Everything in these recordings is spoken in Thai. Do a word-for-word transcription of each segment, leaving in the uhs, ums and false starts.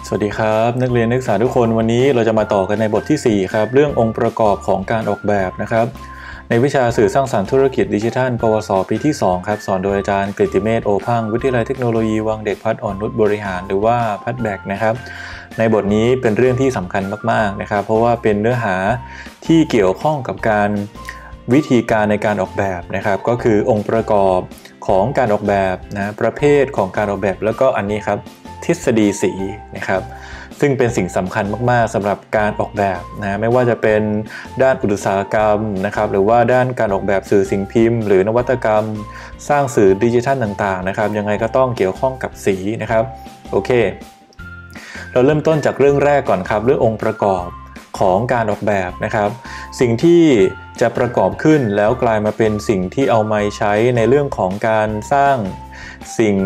สวัสดีครับนักเรียนนักศึกษาทุกคนวันนี้เราจะมาต่อกันในบทที่สี่ครับเรื่ององค์ประกอบของการออกแบบนะครับในวิชาสื่อสร้างสรรค์ธุรกิจดิจิทัลปวสปีที่สองครับสอนโดยอาจารย์กฤติเมธโอพังวิทยาลัยเทคโนโลยีวังเด็กพัฒน์อ่อนนุชบริหารหรือว่าพัฒแบกนะครับในบทนี้เป็นเรื่องที่สำคัญมากๆนะครับเพราะว่าเป็นเนื้อหาที่เกี่ยวข้องกับการวิธีการในการออกแบบนะครับก็คือองค์ประกอบของการออกแบบนะประเภทของการออกแบบแล้วก็อันนี้ครับทฤษฎีสีนะครับซึ่งเป็นสิ่งสำคัญมากๆสำหรับการออกแบบนะไม่ว่าจะเป็นด้านอุตสาหกรรมนะครับหรือว่าด้านการออกแบบสื่อสิ่งพิมพ์หรือนวัตกรรมสร้างสื่อดิจิทัลต่างๆนะครับยังไงก็ต้องเกี่ยวข้องกับสีนะครับโอเคเราเริ่มต้นจากเรื่องแรกก่อนครับเรื่ององค์ประกอบของการออกแบบนะครับสิ่งที่จะประกอบขึ้นแล้วกลายมาเป็นสิ่งที่เอามาใช้ในเรื่องของการสร้างสิ่ง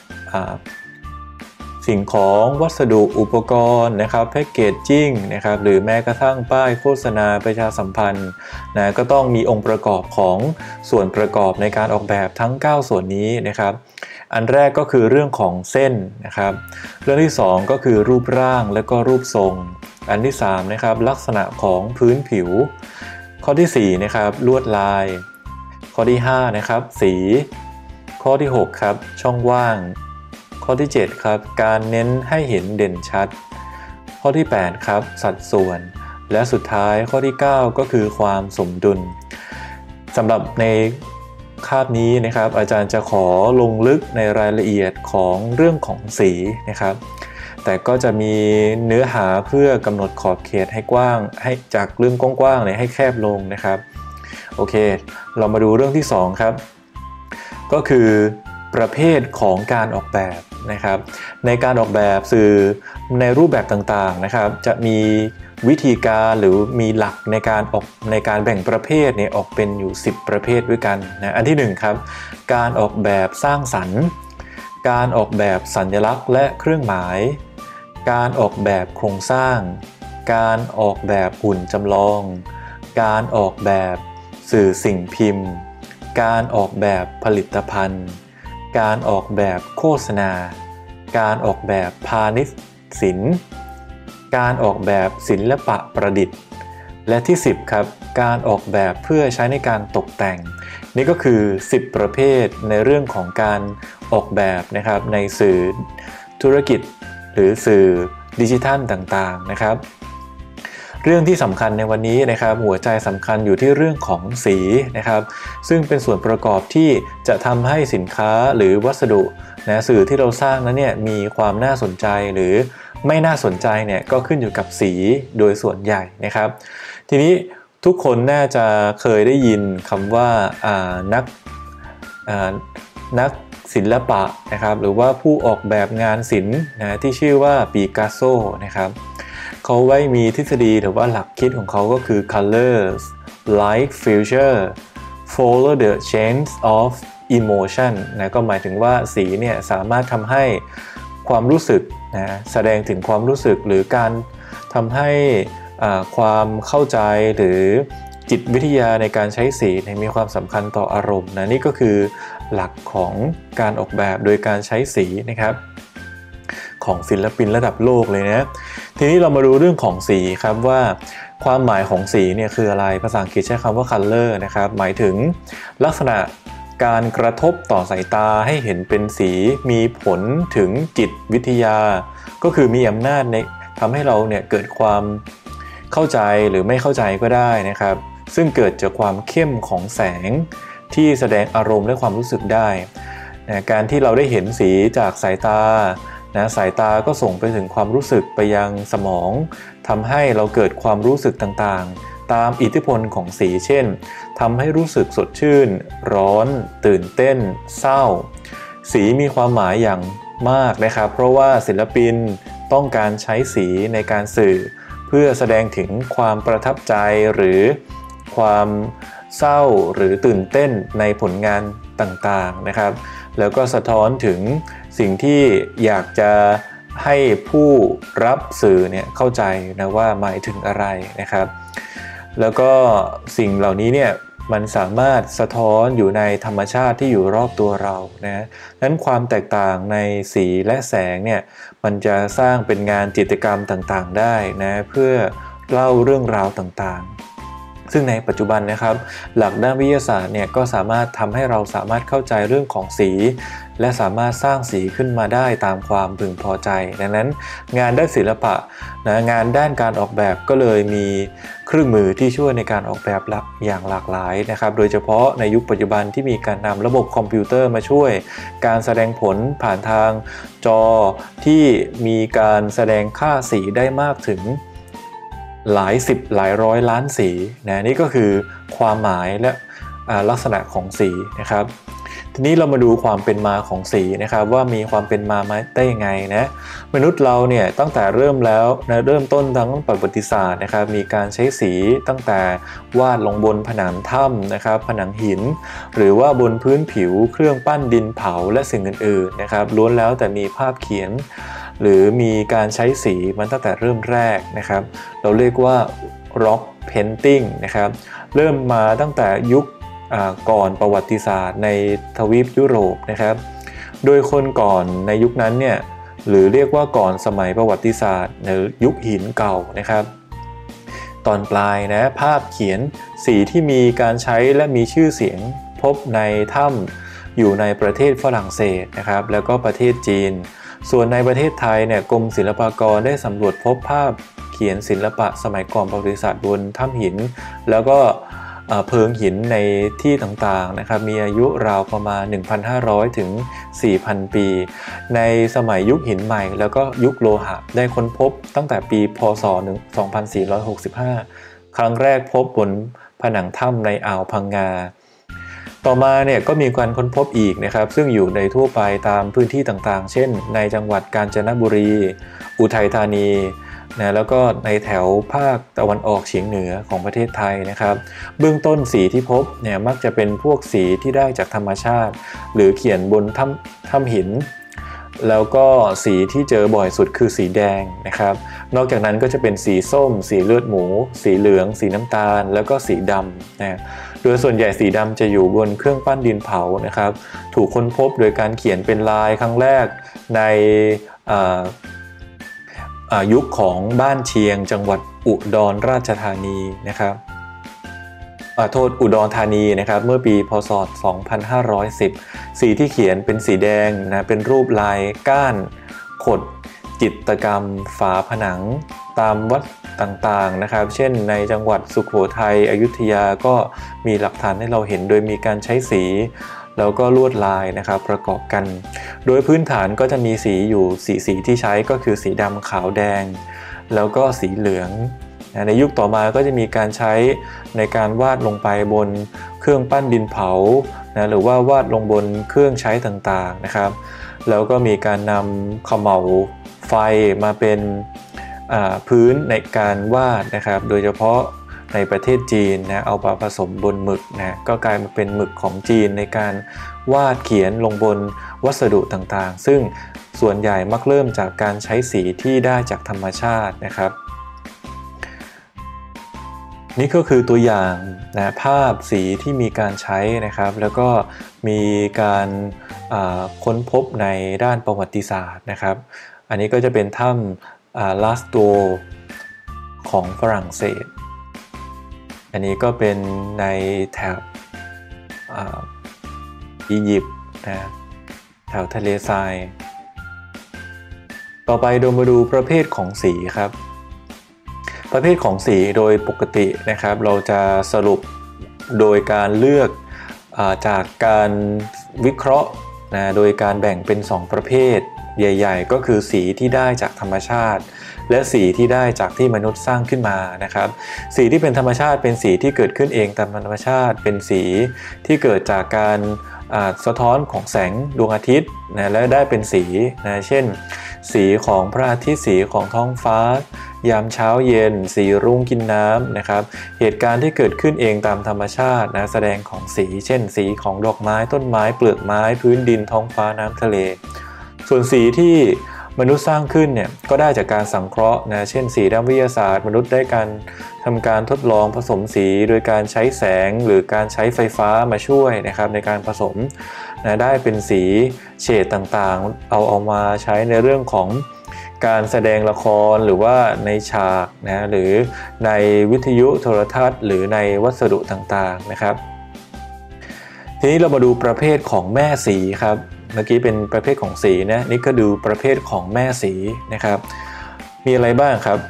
สิ่งของวัสดุอุปกรณ์นะครับแพ็กเกจจิ้งนะครับหรือแม้กระทั่งป้ายโฆษณาประชาสัมพันธ์นะก็ต้องมีองค์ประกอบของส่วนประกอบในการออกแบบทั้งเก้าส่วนนี้นะครับอันแรกก็คือเรื่องของเส้นนะครับเรื่องที่สองก็คือรูปร่างและก็รูปทรงอันที่สามนะครับลักษณะของพื้นผิวข้อที่สี่นะครับลวดลายข้อที่ห้านะครับสีข้อที่หกครับช่องว่างข้อที่เจ็ดครับการเน้นให้เห็นเด่นชัดข้อที่แปดครับสัดส่วนและสุดท้ายข้อที่เก้าก็คือความสมดุลสำหรับในคาบนี้นะครับอาจารย์จะขอลงลึกในรายละเอียดของเรื่องของสีนะครับแต่ก็จะมีเนื้อหาเพื่อกำหนดขอบเขตให้กว้างให้จากเรื่องกว้างๆเนี่ยให้แคบลงนะครับโอเคเรามาดูเรื่องที่สองครับก็คือประเภทของการออกแบบนะครับในการออกแบบสื่อในรูปแบบต่างๆนะครับจะมีวิธีการหรือมีหลักในการออกในการแบ่งประเภทเนี่ยออกเป็นอยู่สิบประเภทด้วยกันนะอันที่หนึ่งครับการออกแบบสร้างสรรค์การออกแบบสัญลักษณ์และเครื่องหมายการออกแบบโครงสร้างการออกแบบหุ่นจำลองการออกแบบสื่อสิ่งพิมพ์การออกแบบผลิตภัณฑ์การออกแบบโฆษณาการออกแบบพาณิชย์ศิลป์การออกแบบศิลปะประดิษฐ์และที่สิบครับการออกแบบเพื่อใช้ในการตกแต่งนี่ก็คือสิบประเภทในเรื่องของการออกแบบนะครับในสื่อธุรกิจหรือสื่อดิจิทัลต่างๆนะครับเรื่องที่สำคัญในวันนี้นะครับหัวใจสำคัญอยู่ที่เรื่องของสีนะครับซึ่งเป็นส่วนประกอบที่จะทำให้สินค้าหรือวัสดุนะสื่อที่เราสร้างนั้นเนี่ยมีความน่าสนใจหรือไม่น่าสนใจเนี่ยก็ขึ้นอยู่กับสีโดยส่วนใหญ่นะครับทีนี้ทุกคนน่าจะเคยได้ยินคำว่านักนักศิลปะนะครับหรือว่าผู้ออกแบบงานศิลป์นะที่ชื่อว่าปิกัสโซนะครับเขาไว้มีทฤษฎีหรือว่าหลักคิดของเขาก็คือ colors like future follow the change of emotion นะก็หมายถึงว่าสีเนี่ยสามารถทำให้ความรู้สึกนะแสดงถึงความรู้สึกหรือการทำให้ความเข้าใจหรือจิตวิทยาในการใช้สีมีความสำคัญต่ออารมณ์นะนี่ก็คือหลักของการออกแบบโดยการใช้สีนะครับของศิลปินระดับโลกเลยนะทีนี้เรามาดูเรื่องของสีครับว่าความหมายของสีเนี่ยคืออะไรภาษาอังกฤษใช้คำว่า color นะครับหมายถึงลักษณะการกระทบต่อสายตาให้เห็นเป็นสีมีผลถึงจิตวิทยาก็คือมีอำนาจในทำให้เราเนี่ยเกิดความเข้าใจหรือไม่เข้าใจก็ได้นะครับซึ่งเกิดจากความเข้มของแสงที่แสดงอารมณ์และความรู้สึกได้นะการที่เราได้เห็นสีจากสายตานะสายตาก็ส่งไปถึงความรู้สึกไปยังสมองทำให้เราเกิดความรู้สึกต่างๆตามอิทธิพลของสีเช่นทำให้รู้สึกสดชื่นร้อนตื่นเต้นเศร้าสีมีความหมายอย่างมากนะครับเพราะว่าศิลปินต้องการใช้สีในการสื่อเพื่อแสดงถึงความประทับใจหรือความเศร้าหรือตื่นเต้นในผลงานต่างๆนะครับแล้วก็สะท้อนถึงสิ่งที่อยากจะให้ผู้รับสื่อเนี่ยเข้าใจนะว่าหมายถึงอะไรนะครับแล้วก็สิ่งเหล่านี้เนี่ยมันสามารถสะท้อนอยู่ในธรรมชาติที่อยู่รอบตัวเรานะนั้นความแตกต่างในสีและแสงเนี่ยมันจะสร้างเป็นงานจิตรกรรมต่างๆได้นะเพื่อเล่าเรื่องราวต่างๆซึ่งในปัจจุบันนะครับหลักด้านวิทยาศาสตร์เนี่ยก็สามารถทำให้เราสามารถเข้าใจเรื่องของสีและสามารถสร้างสีขึ้นมาได้ตามความพึงพอใจดังนั้นงานด้านศิลปะนะงานด้านการออกแบบก็เลยมีเครื่องมือที่ช่วยในการออกแบบอย่างหลากหลายนะครับโดยเฉพาะในยุคปัจจุบันที่มีการนำระบบคอมพิวเตอร์มาช่วยการแสดงผลผ่านทางจอที่มีการแสดงค่าสีได้มากถึงหลายสิบหลายร้อยล้านสีนะนี่ก็คือความหมายและลักษณะของสีนะครับทีนี้เรามาดูความเป็นมาของสีนะครับว่ามีความเป็นมาได้ยังไงนะมนุษย์เราเนี่ยตั้งแต่เริ่มแล้วนะเริ่มต้นทั้งประวัติศาสตร์นะครับมีการใช้สีตั้งแต่วาดลงบนผนังถ้ำนะครับผนังหินหรือว่าบนพื้นผิวเครื่องปั้นดินเผาและสิ่งอื่นๆนะครับล้วนแล้วแต่มีภาพเขียนหรือมีการใช้สีมันตั้งแต่เริ่มแรกนะครับเราเรียกว่า rock painting นะครับเริ่มมาตั้งแต่ยุคก่อนประวัติศาสตร์ในทวีปยุโรปนะครับโดยคนก่อนในยุคนั้นเนี่ยหรือเรียกว่าก่อนสมัยประวัติศาสตร์ในยุคหินเก่านะครับตอนปลายนะภาพเขียนสีที่มีการใช้และมีชื่อเสียงพบในถ้ำอยู่ในประเทศฝรั่งเศสนะครับแล้วก็ประเทศจีนส่วนในประเทศไทยเนี่ยกรมศิลปากรได้สำรวจพบภาพเขียนศิลปะสมัยก่อนประวัติศาสตร์บนถ้ำหินแล้วก็เพิงหินในที่ต่างๆนะครับมีอายุราวประมาณ หนึ่งพันห้าร้อย ถึง สี่พัน ปีในสมัยยุคหินใหม่แล้วก็ยุคโลหะได้ค้นพบตั้งแต่ปีพ.ศ. สองพันสี่ร้อยหกสิบห้า ครั้งแรกพบบนผนังถ้ำในอ่าวพังงาต่อมาเนี่ยก็มีการค้นพบอีกนะครับซึ่งอยู่ในทั่วไปตามพื้นที่ต่างๆเช่นในจังหวัดกาญจนบุรีอุทัยธานีนะแล้วก็ในแถวภาคตะวันออกเฉียงเหนือของประเทศไทยนะครับเบื้องต้นสีที่พบเนี่ยมักจะเป็นพวกสีที่ได้จากธรรมชาติหรือเขียนบนถ้ำถ้ำหินแล้วก็สีที่เจอบ่อยสุดคือสีแดงนะครับนอกจากนั้นก็จะเป็นสีส้มสีเลือดหมูสีเหลืองสีน้ำตาลแล้วก็สีดำนะโดยส่วนใหญ่สีดำจะอยู่บนเครื่องปั้นดินเผานะครับถูกค้นพบโดยการเขียนเป็นลายครั้งแรกในยุคของบ้านเชียงจังหวัดอุดรราชธานีนะครับโทษอุดรธานีนะครับเมื่อปีพ.ศ. สองพันห้าร้อยสิบสีที่เขียนเป็นสีแดงนะเป็นรูปลายก้านขดจิตรกรรมฝาผนังตามวัดต่างๆนะครับเช่นในจังหวัดสุโขทัยอยุธยาก็มีหลักฐานให้เราเห็นโดยมีการใช้สีแล้วก็ลวดลายนะครับประกอบกันโดยพื้นฐานก็จะมีสีอยู่สีสีที่ใช้ก็คือสีดำขาวแดงแล้วก็สีเหลืองในยุคต่อมาก็จะมีการใช้ในการวาดลงไปบนเครื่องปั้นดินเผานะหรือว่าวาดลงบนเครื่องใช้ต่างๆนะครับแล้วก็มีการนำเขม่าไฟมาเป็นพื้นในการวาดนะครับโดยเฉพาะในประเทศจีนนะเอามาผสมบนหมึกนะก็กลายมาเป็นหมึกของจีนในการวาดเขียนลงบนวัสดุต่างๆซึ่งส่วนใหญ่มักเริ่มจากการใช้สีที่ได้จากธรรมชาตินะครับนี่ก็คือตัวอย่างนะภาพสีที่มีการใช้นะครับแล้วก็มีการค้นพบในด้านประวัติศาสตร์นะครับอันนี้ก็จะเป็นถ้ำลาสโตของฝรั่งเศสอันนี้ก็เป็นในแถบอียิปต์นะแถวทะเลทรายต่อไปเรามาดูประเภทของสีครับประเภทของสีโดยปกตินะครับเราจะสรุปโดยการเลือกจากการวิเคราะห์นะโดยการแบ่งเป็นสองประเภทใหญ่ๆก็คือสีที่ได้จากธรรมชาติและสีที่ได้จากที่มนุษย์สร้างขึ้นมานะครับสีที่เป็นธรรมชาติเป็นสีที่เกิดขึ้นเองตามธรรมชาติเป็นสีที่เกิดจากการสะท้อนของแสงดวงอาทิตย์นะและได้เป็นสีนะเช่นสีของพระอาทิตย์สีของท้องฟ้ายามเช้าเย็นสีรุ้งกินน้ำนะครับเหตุการณ์ที่เกิดขึ้นเองตามธรรมชาตินะแสดงของสีเช่นสีของดอกไม้ต้นไม้เปลือกไม้พื้นดินท้องฟ้าน้ำทะเลส่วนสีที่มนุษย์สร้างขึ้นเนี่ยก็ได้จากการสังเคราะห์นะเช่นสีด้านวิทยาศาสตร์มนุษย์ได้การทำการทดลองผสมสีโดยการใช้แสงหรือการใช้ไฟฟ้ามาช่วยนะครับในการผสมนะได้เป็นสีเฉดต่างๆเอาเอามาใช้ในเรื่องของการแสดงละครหรือว่าในฉากนะหรือในวิทยุโทรทัศน์หรือในวัสดุต่างๆนะครับทีนี้เรามาดูประเภทของแม่สีครับเมื่อกี้เป็นประเภทของสีนะนี่ก็ดูประเภทของแม่สีนะครับมีอะไรบ้างครับ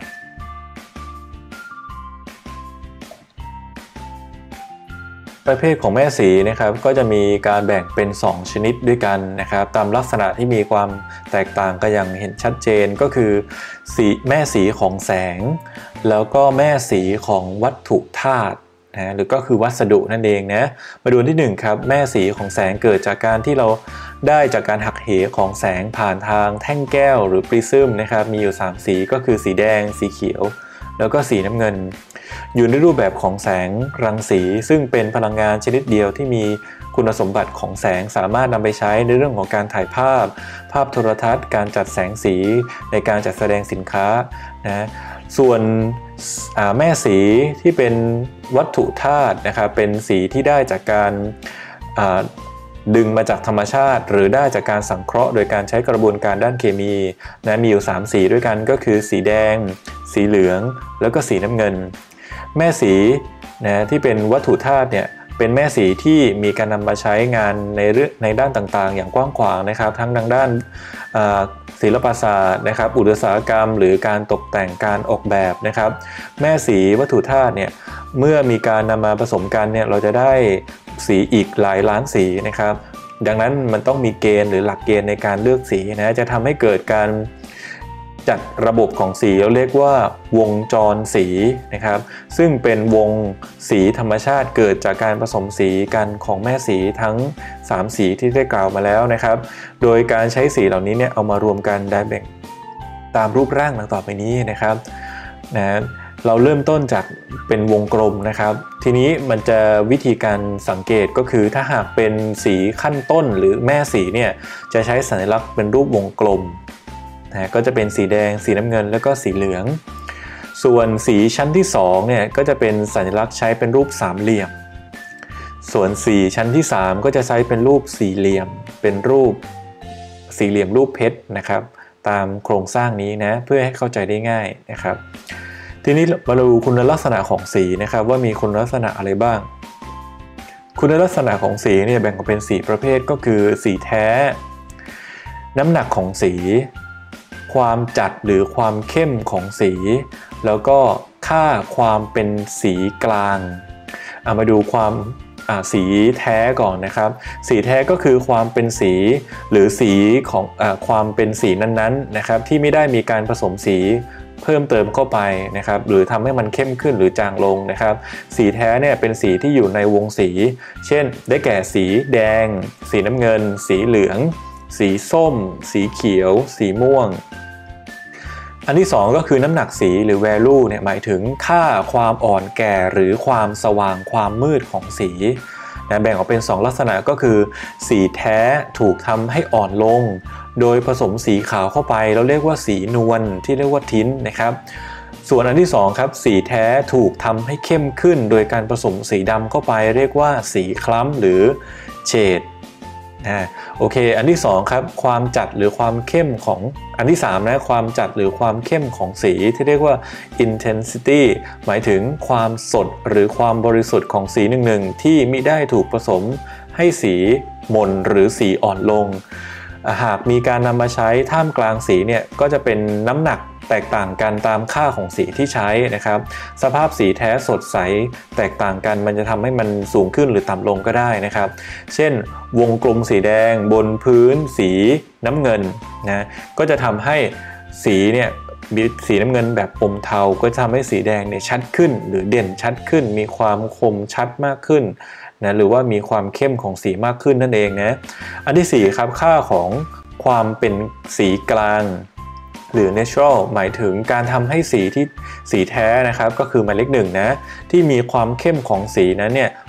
ประเภทของแม่สีนะครับก็จะมีการแบ่งเป็นสองชนิดด้วยกันนะครับตามลักษณะที่มีความแตกต่างกันอย่างเห็นชัดเจนก็คือสีแม่สีของแสงแล้วก็แม่สีของวัตถุธาตุนะหรือก็คือวัสดุนั่นเองนะมาดูที่หนึ่งครับแม่สีของแสงเกิดจากการที่เราได้จากการหักเหของแสงผ่านทางแท่งแก้วหรือปริซึมนะครับมีอยู่สามสีก็คือสีแดงสีเขียวแล้วก็สีน้ำเงินอยู่ในรูปแบบของแสงรังสีซึ่งเป็นพลังงานชนิดเดียวที่มีคุณสมบัติของแสงสามารถนำไปใช้ในเรื่องของการถ่ายภาพภาพโทรทัศน์การจัดแสงสีในการจัดแสดงสินค้านะส่วนแม่สีที่เป็นวัตถุธาตุนะครับเป็นสีที่ได้จากการดึงมาจากธรรมชาติหรือได้จากการสังเคราะห์โดยการใช้กระบวนการด้านเคมีนะมีอยู่สามสีด้วยกันก็คือสีแดงสีเหลืองแล้วก็สีน้ำเงินแม่สีนะที่เป็นวัตถุธาตุเนี่ยเป็นแม่สีที่มีการนำมาใช้งานในเรื่องในด้านต่างๆอย่างกว้างขวางนะครับทั้งทางด้านศิลปศาสตร์นะครับอุตสาหกรรมหรือการตกแต่งการออกแบบนะครับแม่สีวัตถุธาตุเนี่ยเมื่อมีการนำมาผสมกันเนี่ยเราจะได้สีอีกหลายล้านสีนะครับดังนั้นมันต้องมีเกณฑ์หรือหลักเกณฑ์ในการเลือกสีนะจะทำให้เกิดการจัดระบบของสีเราเรียกว่าวงจรสีนะครับซึ่งเป็นวงสีธรรมชาติเกิดจากการผสมสีกันของแม่สีทั้งสามสีที่ได้กล่าวมาแล้วนะครับโดยการใช้สีเหล่านี้เนี่ยเอามารวมกันได้แบ่งตามรูปร่างดังต่อไปนี้นะครับนะเราเริ่มต้นจากเป็นวงกลมนะครับทีนี้มันจะวิธีการสังเกตก็คือถ้าหากเป็นสีขั้นต้นหรือแม่สีเนี่ยจะใช้สัญลักษณ์เป็นรูปวงกลมนะก็จะเป็นสีแดงสีน้ำเงินแล้วก็สีเหลืองส่วนสีชั้นที่สองเนี่ยก็จะเป็นสัญลักษณ์ใช้เป็นรูปสามเหลี่ยมส่วนสีชั้นที่สามก็จะใช้เป็นรูปสี่เหลี่ยมเป็นรูปสี่เหลี่ยมรูปเพชรนะครับตามโครงสร้างนี้นะเพื่อให้เข้าใจได้ง่ายนะครับทีนี้มาดูคุณลักษณะของสีนะครับว่ามีคุณลักษณะอะไรบ้างคุณลักษณะของสีเนี่ยแบ่งออกเป็นสีประเภทก็คือสีแท้น้ำหนักของสีความจัดหรือความเข้มของสีแล้วก็ค่าความเป็นสีกลางเอามาดูความสีแท้ก่อนนะครับสีแท้ก็คือความเป็นสีหรือสีของอความเป็นสีนั้นๆนะครับที่ไม่ได้มีการผสมสีเพิ่มเติมเข้าไปนะครับหรือทำให้มันเข้มขึ้นหรือจางลงนะครับสีแท้เนี่ยเป็นสีที่อยู่ในวงสีเช่นได้แก่สีแดงสีน้ำเงินสีเหลืองสีส้มสีเขียวสีม่วงอันที่สองก็คือน้ำหนักสีหรือ value เนี่ยหมายถึงค่าความอ่อนแก่หรือความสว่างความมืดของสีนะแบ่งออกเป็นสองลักษณะก็คือสีแท้ถูกทำให้อ่อนลงโดยผสมสีขาวเข้าไปเราเรียกว่าสีนวลที่เรียกว่าทินนะครับส่วนอันที่สองครับสีแท้ถูกทำให้เข้มขึ้นโดยการผสมสีดำเข้าไปเรียกว่าสีคล้ำหรือเฉดนะโอเคอันที่สองครับความจัดหรือความเข้มของอันที่สามนะความจัดหรือความเข้มของสีที่เรียกว่า intensity หมายถึงความสดหรือความบริสุทธิ์ของสีหนึ่งๆที่มิได้ถูกผสมให้สีหม่นหรือสีอ่อนลงหากมีการนำมาใช้ท่ามกลางสีเนี่ยก็จะเป็นน้ำหนักแตกต่างกันตามค่าของสีที่ใช้นะครับสภาพสีแท้สดใสแตกต่างกันมันจะทำให้มันสูงขึ้นหรือต่ำลงก็ได้นะครับเช่นวงกลมสีแดงบนพื้นสีน้ำเงินนะก็จะทำให้สีเนี่ยมีสีน้ำเงินแบบอมเทาก็จะทำให้สีแดงเนี่ยชัดขึ้นหรือเด่นชัดขึ้นมีความคมชัดมากขึ้นนะหรือว่ามีความเข้มของสีมากขึ้นนั่นเองนะอันที่สี่ครับค่าของความเป็นสีกลางหรือ natural หมายถึงการทำให้สีที่สีแท้นะครับก็คือหมายเลขหนึ่งนะที่มีความเข้มของสีนั้นเนี่ย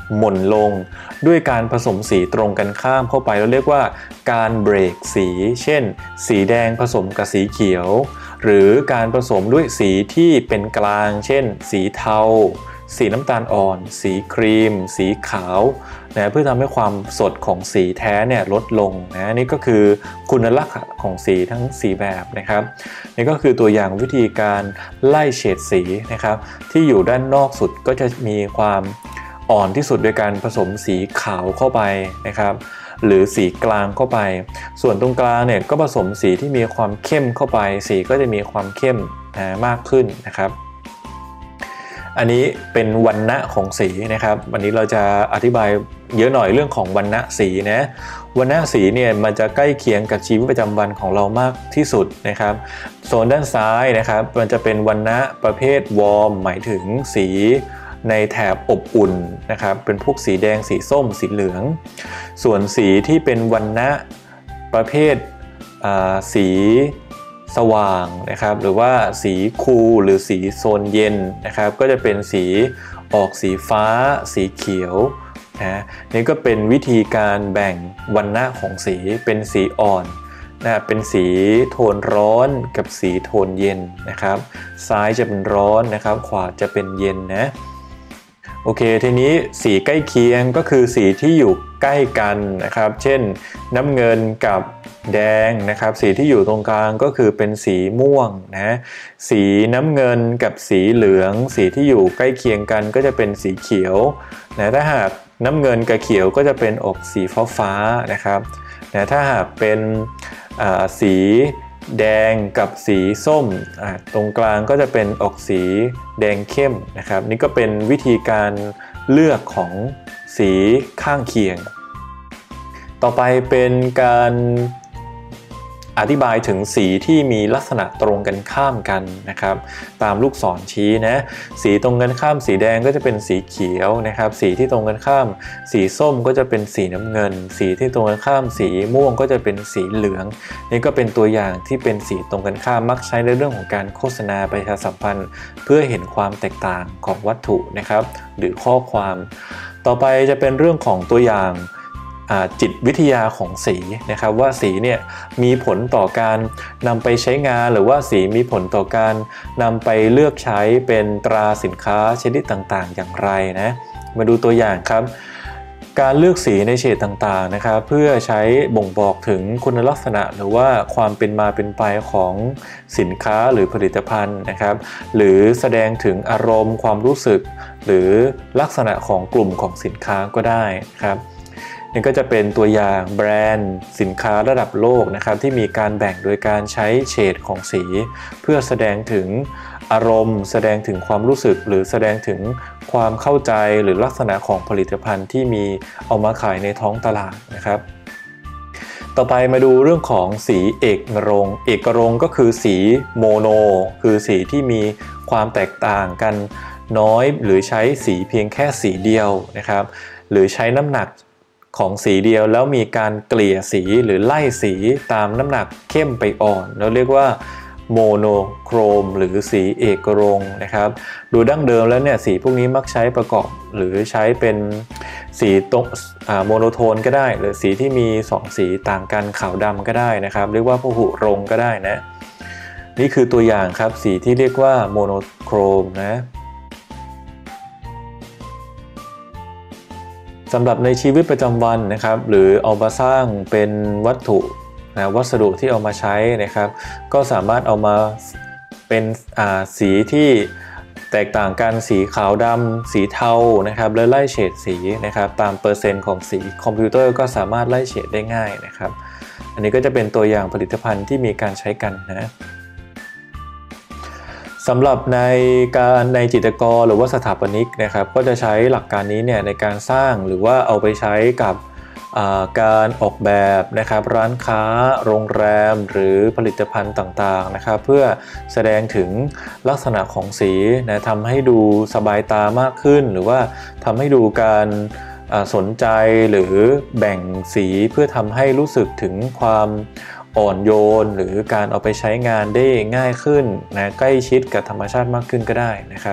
หม่นลงด้วยการผสมสีตรงกันข้ามเข้าไปเราเรียกว่าการเบรกสีเช่นสีแดงผสมกับสีเขียวหรือการผสมด้วยสีที่เป็นกลางเช่นสีเทาสีน้ำตาลอ่อนสีครีมสีขาวนะเพื่อทำให้ความสดของสีแท้เนี่ยลดลงนะนี่ก็คือคุณลักษณะของสีทั้งสีแบบนะครับนี่ก็คือตัวอย่างวิธีการไล่เฉดสีนะครับที่อยู่ด้านนอกสุดก็จะมีความอ่อนที่สุดโดยการผสมสีขาวเข้าไปนะครับหรือสีกลางเข้าไปส่วนตรงกลางเนี่ยก็ผสมสีที่มีความเข้มเข้าไปสีก็จะมีความเข้มนะมากขึ้นนะครับอันนี้เป็นวรรณะของสีนะครับวันนี้เราจะอธิบายเยอะหน่อยเรื่องของวรรณะสีนะวรรณะสีเนี่ยมันจะใกล้เคียงกับชีวิตประจำวันของเรามากที่สุดนะครับโซนด้านซ้ายนะครับมันจะเป็นวรรณะประเภทวอร์มหมายถึงสีในแถบอบอุ่นนะครับเป็นพวกสีแดงสีส้มสีเหลืองส่วนสีที่เป็นวรรณะประเภทสีสว่างนะครับหรือว่าสีคูลหรือสีโซนเย็นนะครับก็จะเป็นสีออกสีฟ้าสีเขียวนะนี่ก็เป็นวิธีการแบ่งวรรณะของสีเป็นสีอ่อนนะเป็นสีโทนร้อนกับสีโทนเย็นนะครับซ้ายจะเป็นร้อนนะครับขวาจะเป็นเย็นนะโอเคทีนี้สีใกล้เคียงก็คือสีที่อยู่ใกล้กันนะครับเช่นน้ำเงินกับแดงนะครับสีที่อยู่ตรงกลางก็คือเป็นสีม่วงนะสีน้ำเงินกับสีเหลืองสีที่อยู่ใกล้เคียงกันก็จะเป็นสีเขียวนะถ้าหากน้ำเงินกับเขียวก็จะเป็นออกสีฟ้าฟ้านะครับนะถ้าหากเป็นสีแดงกับสีส้มตรงกลางก็จะเป็นออกสีแดงเข้มนะครับนี่ก็เป็นวิธีการเลือกของสีข้างเคียงต่อไปเป็นการอธิบายถึงสีที่มีลักษณะตรงกันข้ามกันนะครับตามลูกศรชี้นะสีตรงกันข้ามสีแดงก็จะเป็นสีเขียวนะครับสีที่ตรงกันข้ามสีส้มก็จะเป็นสีน้ำเงินสีที่ตรงกันข้ามสีม่วงก็จะเป็นสีเหลืองนี่ก็เป็นตัวอย่างที่เป็นสีตรงกันข้ามมักใช้ในเรื่องของการโฆษณาประชาสัมพันธ์เพื่อเห็นความแตกต่างของวัตถุนะครับหรือข้อความต่อไปจะเป็นเรื่องของตัวอย่างจิตวิทยาของสีนะครับว่าสีเนี่ยมีผลต่อการนำไปใช้งานหรือว่าสีมีผลต่อการนำไปเลือกใช้เป็นตราสินค้าชนิดต่างๆอย่างไรนะมาดูตัวอย่างครับการเลือกสีในเฉดต่างๆนะครับเพื่อใช้บ่งบอกถึงคุณลักษณะหรือว่าความเป็นมาเป็นไปของสินค้าหรือผลิตภัณฑ์นะครับหรือแสดงถึงอารมณ์ความรู้สึกหรือลักษณะของกลุ่มของสินค้าก็ได้ครับนี่ก็จะเป็นตัวอย่างแบรนด์สินค้าระดับโลกนะครับที่มีการแบ่งโดยการใช้เฉดของสีเพื่อแสดงถึงอารมณ์แสดงถึงความรู้สึกหรือแสดงถึงความเข้าใจหรือลักษณะของผลิตภัณฑ์ที่มีเอามาขายในท้องตลาดนะครับต่อไปมาดูเรื่องของสีเอกรงค์เอกรงค์ก็คือสีโมโนคือสีที่มีความแตกต่างกันน้อยหรือใช้สีเพียงแค่สีเดียวนะครับหรือใช้น้ำหนักของสีเดียวแล้วมีการเกลี่ยสีหรือไล่สีตามน้ำหนักเข้มไปอ่อนเราเรียกว่าโมโนโครมหรือสีเอกรงค์นะครับดูดั้งเดิมแล้วเนี่ยสีพวกนี้มักใช้ประกอบหรือใช้เป็นสีตรงโมโนโทนก็ได้หรือสีที่มีสองสีต่างกันขาวดำก็ได้นะครับเรียกว่าพหุรงค์ก็ได้นะนี่คือตัวอย่างครับสีที่เรียกว่าโมโนโครมนะสำหรับในชีวิตประจำวันนะครับหรือเอามาสร้างเป็นวัตถุนะวัสดุที่เอามาใช้นะครับก็สามารถเอามาเป็นสีที่แตกต่างกันสีขาวดำสีเทานะครับและไล่เฉดสีนะครับตามเปอร์เซ็นต์ของสีคอมพิวเตอร์ก็สามารถไล่เฉดได้ง่ายนะครับอันนี้ก็จะเป็นตัวอย่างผลิตภัณฑ์ที่มีการใช้กันนะสำหรับในการในจิตรกรหรือว่าสถาปนิกนะครับก็จะใช้หลักการนี้เนี่ยในการสร้างหรือว่าเอาไปใช้กับการออกแบบนะครับร้านค้าโรงแรมหรือผลิตภัณฑ์ต่างๆนะครับเพื่อแสดงถึงลักษณะของสีนะทำให้ดูสบายตามากขึ้นหรือว่าทำให้ดูการสนใจหรือแบ่งสีเพื่อทำให้รู้สึกถึงความอ่อนโยนหรือการเอาไปใช้งานได้ง่ายขึ้นนะใกล้ชิดกับธรรมชาติมากขึ้นก็ได้นะครับ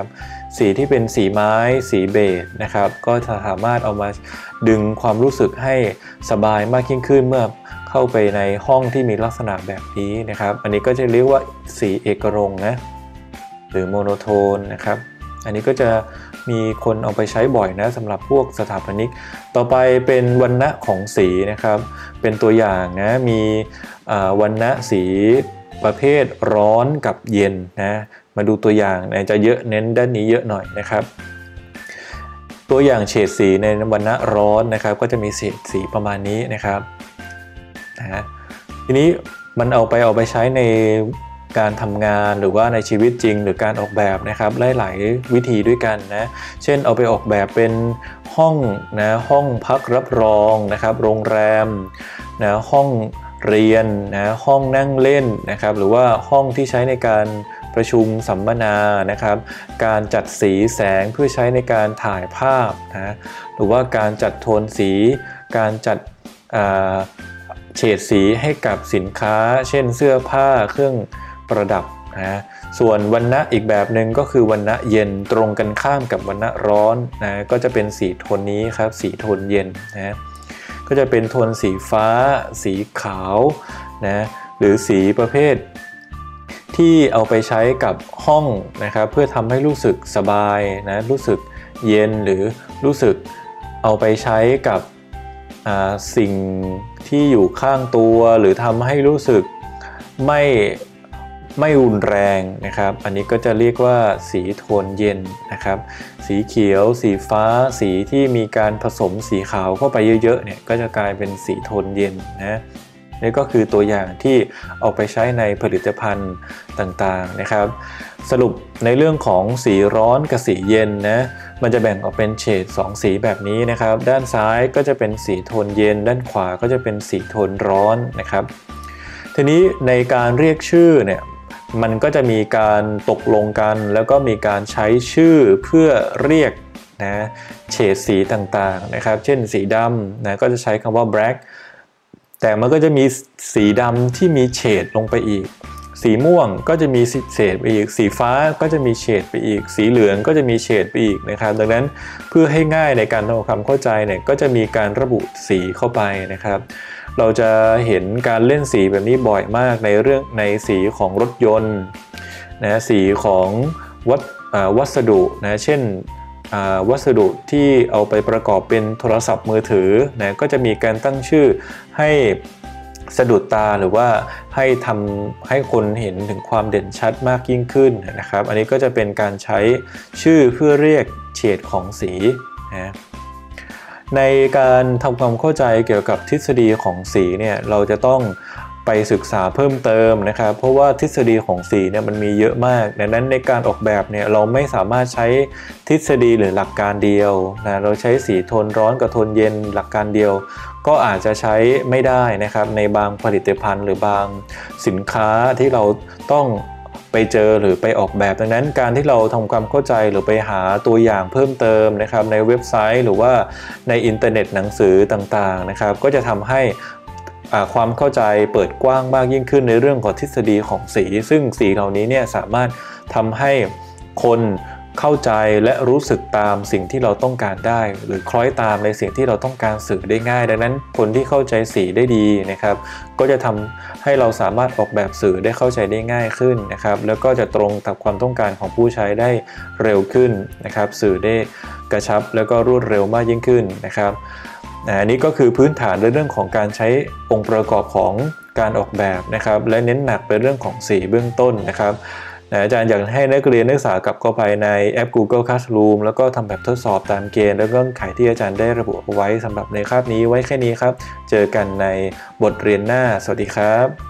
สีที่เป็นสีไม้สีเบจนะครับก็จะสามารถเอามาดึงความรู้สึกให้สบายมากยิ่งขึ้นเมื่อเข้าไปในห้องที่มีลักษณะแบบนี้นะครับอันนี้ก็จะเรียกว่าสีเอกรงนะหรือโมโนโทนนะครับอันนี้ก็จะมีคนเอาไปใช้บ่อยนะสำหรับพวกสถาปนิกต่อไปเป็นวรรณะของสีนะครับเป็นตัวอย่างนะมีวรรณะสีประเภทร้อนกับเย็นนะมาดูตัวอย่างนะจะเยอะเน้นด้านนี้เยอะหน่อยนะครับตัวอย่างเฉดสีในวรรณะร้อนนะครับก็จะมีเฉดสีประมาณนี้นะครับนะทีนี้มันเอาไปเอาไปใช้ในการทำงานหรือว่าในชีวิตจริงหรือการออกแบบนะครับหลายๆวิธีด้วยกันนะเช่นเอาไปออกแบบเป็นห้องนะห้องพักรับรองนะครับโรงแรมนะห้องเรียนนะห้องนั่งเล่นนะครับหรือว่าห้องที่ใช้ในการประชุมสัมมนานะครับการจัดสีแสงเพื่อใช้ในการถ่ายภาพนะหรือว่าการจัดโทนสีการจัดเฉดสีให้กับสินค้าเช่นเสื้อผ้าเครื่องประดับนะส่วนวรรณะอีกแบบหนึ่งก็คือวรรณะเย็นตรงกันข้ามกับวรรณะร้อนนะก็จะเป็นสีโทนนี้ครับสีโทนเย็นนะก็จะเป็นโทนสีฟ้าสีขาวนะหรือสีประเภทที่เอาไปใช้กับห้องนะครับเพื่อทำให้รู้สึกสบายนะรู้สึกเย็นหรือรู้สึกเอาไปใช้กับสิ่งที่อยู่ข้างตัวหรือทำให้รู้สึกไม่ไม่รุนแรงนะครับอันนี้ก็จะเรียกว่าสีโทนเย็นนะครับสีเขียวสีฟ้าสีที่มีการผสมสีขาวเข้าไปเยอะๆเนี่ยก็จะกลายเป็นสีโทนเย็นนะนี่ก็คือตัวอย่างที่เอาไปใช้ในผลิตภัณฑ์ต่างๆนะครับสรุปในเรื่องของสีร้อนกับสีเย็นนะมันจะแบ่งออกเป็นเฉดสองสีแบบนี้นะครับด้านซ้ายก็จะเป็นสีโทนเย็นด้านขวาก็จะเป็นสีโทนร้อนนะครับทีนี้ในการเรียกชื่อเนี่ยมันก็จะมีการตกลงกันแล้วก็มีการใช้ชื่อเพื่อเรียกนะเฉดสีต่างๆนะครับเช่นสีดำนะก็จะใช้คำว่า black แต่มันก็จะมีสีดำที่มีเฉดลงไปอีกสีม่วงก็จะมีเฉดไปอีกสีฟ้าก็จะมีเฉดไปอีกสีเหลืองก็จะมีเฉดไปอีกนะครับดังนั้นเพื่อให้ง่ายในการทำความเข้าใจเนี่ยก็จะมีการระบุสีเข้าไปนะครับเราจะเห็นการเล่นสีแบบนี้บ่อยมากในเรื่องในสีของรถยนต์นะสีของวัสวัสดุนะเช่นวัสดุที่เอาไปประกอบเป็นโทรศัพท์มือถือนะก็จะมีการตั้งชื่อให้สะดุดตาหรือว่าให้ทำให้คนเห็นถึงความเด่นชัดมากยิ่งขึ้นนะครับอันนี้ก็จะเป็นการใช้ชื่อเพื่อเรียกเฉดของสีนะในการทำความเข้าใจเกี่ยวกับทฤษฎีของสีเนี่ยเราจะต้องไปศึกษาเพิ่มเติมนะครับเพราะว่าทฤษฎีของสีเนี่ยมันมีเยอะมากดังนั้นในการออกแบบเนี่ยเราไม่สามารถใช้ทฤษฎีหรือหลักการเดียวนะเราใช้สีโทนร้อนกับโทนเย็นหลักการเดียวก็อาจจะใช้ไม่ได้นะครับในบางผลิตภัณฑ์หรือบางสินค้าที่เราต้องไปเจอหรือไปออกแบบดังนั้นการที่เราทำความเข้าใจหรือไปหาตัวอย่างเพิ่มเติมนะครับในเว็บไซต์หรือว่าในอินเทอร์เน็ตหนังสือต่างๆนะครับก็จะทำให้ความเข้าใจเปิดกว้างมากยิ่งขึ้นในเรื่องของทฤษฎีของสีซึ่งสีเหล่านี้เนี่ยสามารถทำให้คนเข้าใจและรู้สึกตามสิ่งที่เราต้องการได้หรือคล้อยตามในสิ่งที่เราต้องการสื่อได้ง่ายดังนั้นคนที่เข้าใจสีได้ดีนะครับก็จะทำให้เราสามารถออกแบบสื่อได้เข้าใจได้ง่ายขึ้นนะครับแล้วก็จะตรงกับความต้องการของผู้ใช้ได้เร็วขึ้นนะครับสื่อได้กระชับแล้วก็รวดเร็วมากยิ่งขึ้นนะครับอันนี้ก็คือพื้นฐานในเรื่องของการใช้องค์ประกอบของการออกแบบนะครับและเน้นหนักไปเรื่องของสีเบื้องต้นนะครับอาจารย์อยากให้นักเรียนนักศึกษากลับเข้าไปในแอป Google Classroom แล้วก็ทำแบบทดสอบตามเกณฑ์และเงื่อนไขที่อาจารย์ได้ระบุเอาไว้สำหรับในคาบนี้ไว้แค่นี้ครับเจอกันในบทเรียนหน้าสวัสดีครับ